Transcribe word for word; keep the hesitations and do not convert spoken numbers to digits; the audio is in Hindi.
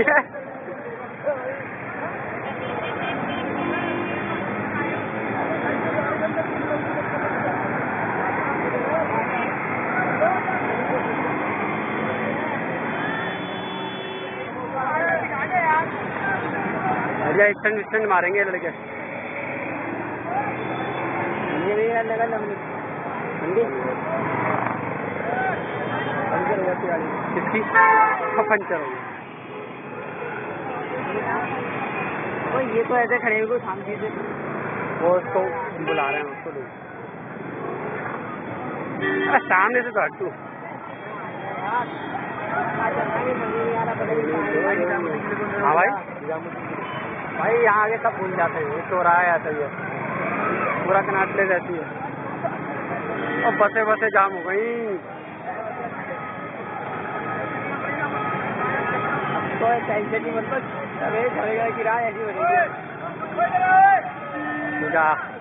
भैया स्टैंड स्टैंड मारेंगे लड़के। ये भी लगा लंबी पंचर हो जाती गाड़ी किसकी? पंचर हो गई। ये तो ऐसे खड़े हुए शांति से वो उसको बुला रहे हैं उसको लोग। अरे सामने से तो हटू। हाँ भाई भाई यहाँ आगे सब भूल जाते हैं। चौराहा आता है पूरा कनाटले रहती है और बसें बसें जाम हो गई। तो टेंशन नहीं मतलब चलेगा किराया ऐसी बनेगी।